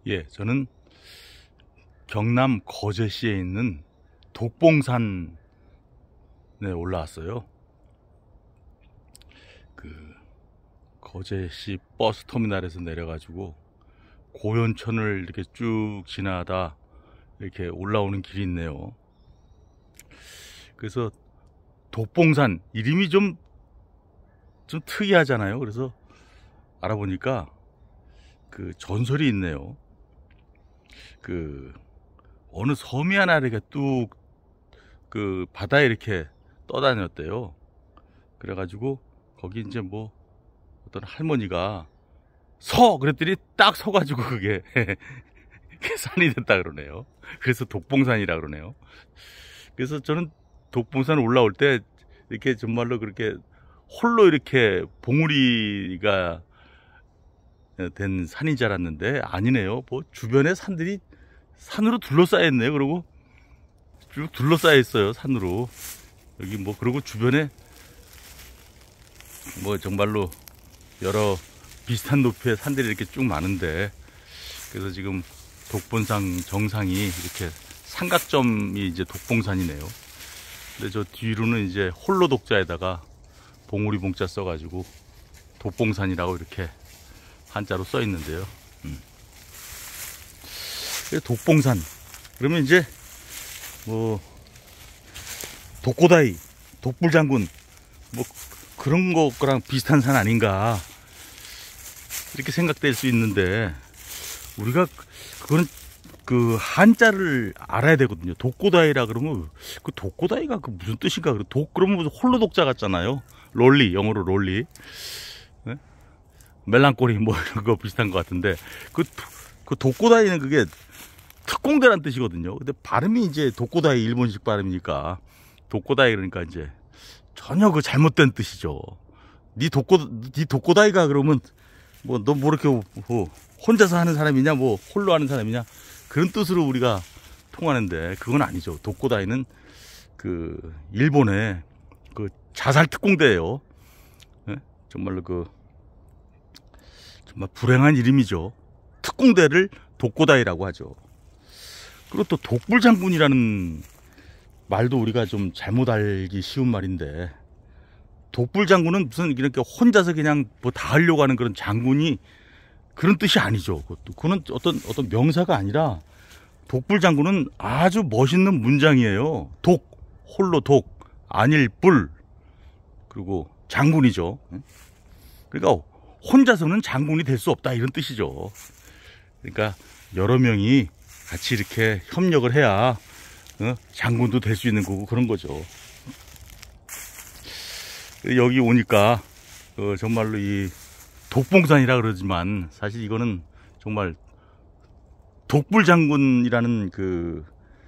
예, 저는 경남 거제시에 있는 독봉산에 올라왔어요. 그 거제시 버스터미널에서 내려가지고 고연천을 이렇게 쭉 지나다 이렇게 올라오는 길이 있네요. 그래서 독봉산 이름이 좀 특이하잖아요. 그래서 알아보니까 그 전설이 있네요. 그 어느 섬이 하나 이렇게 뚝 그 바다에 이렇게 떠다녔대요. 그래가지고 거기 이제 뭐 어떤 할머니가 그랬더니 딱 서가지고 그게 산이 됐다 그러네요. 그래서 독봉산이라 그러네요. 그래서 저는 독봉산 올라올 때 이렇게 정말로 그렇게 홀로 이렇게 봉우리가 된 산인 줄 알았는데 아니네요. 뭐 주변에 산들이 산으로 둘러싸여 있네요. 그리고 쭉 둘러싸여 있어요. 산으로. 여기 뭐 그리고 주변에 뭐 정말로 여러 비슷한 높이의 산들이 이렇게 쭉 많은데, 그래서 지금 독봉산 정상이 이렇게 삼각점이 이제 독봉산이네요. 근데 저 뒤로는 이제 홀로 독자에다가 봉우리 봉자 써가지고 독봉산이라고 이렇게 한자로 써 있는데요. 독봉산 그러면 이제 뭐 독고다이, 독불장군 뭐 그런 거랑 비슷한 산 아닌가 이렇게 생각될 수 있는데, 우리가 그거는 그 한자를 알아야 되거든요. 독고다이라 그러면 그 독고다이가 그 무슨 뜻인가? 독 그러면 무슨 홀로 독자 같잖아요. 롤리, 영어로 롤리, 네? 멜랑꼬리 뭐 이런 거 비슷한 것 같은데, 그 독고다이는 그게 특공대란 뜻이거든요. 근데 발음이 이제 독고다이 일본식 발음이니까 독고다이 그러니까 이제 전혀 그 잘못된 뜻이죠. 니 독고다이가 그러면 뭐 너 뭐 이렇게 뭐 혼자서 하는 사람이냐, 뭐 홀로 하는 사람이냐, 그런 뜻으로 우리가 통하는데 그건 아니죠. 독고다이는 그 일본의 그 자살 특공대예요. 네? 정말로 그 정말 불행한 이름이죠. 특공대를 독고다이라고 하죠. 그리고 또 독불장군이라는 말도 우리가 좀 잘못 알기 쉬운 말인데, 독불장군은 무슨 이렇게 혼자서 그냥 뭐 다 하려고 하는 그런 장군이 그런 뜻이 아니죠. 그거는 어떤 명사가 아니라, 독불장군은 아주 멋있는 문장이에요. 홀로 아닐 불, 그리고 장군이죠. 그러니까 혼자서는 장군이 될 수 없다 이런 뜻이죠. 그러니까 여러 명이 같이 이렇게 협력을 해야 장군도 될 수 있는 거고 그런 거죠. 여기 오니까 정말로 이 독봉산이라 그러지만 사실 이거는 정말 독불장군이라는 그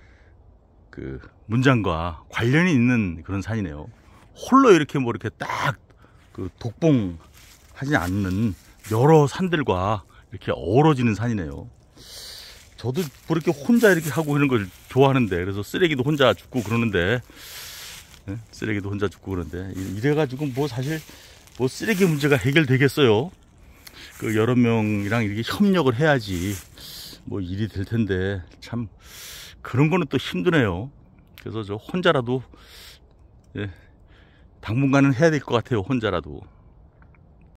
문장과 관련이 있는 그런 산이네요. 홀로 이렇게 뭐 이렇게 딱 그 독봉하지 않는 여러 산들과 이렇게 어우러지는 산이네요. 저도 뭐 이렇게 혼자 이렇게 하고 이런 걸 좋아하는데, 그래서 쓰레기도 혼자 줍고 그러는데, 쓰레기도 혼자 줍고 그러는데, 이래가지고 뭐 사실 뭐 쓰레기 문제가 해결되겠어요. 그 여러 명이랑 이렇게 협력을 해야지 뭐 일이 될 텐데, 참 그런 거는 또 힘드네요. 그래서 저 혼자라도 당분간은 해야 될 것 같아요. 혼자라도.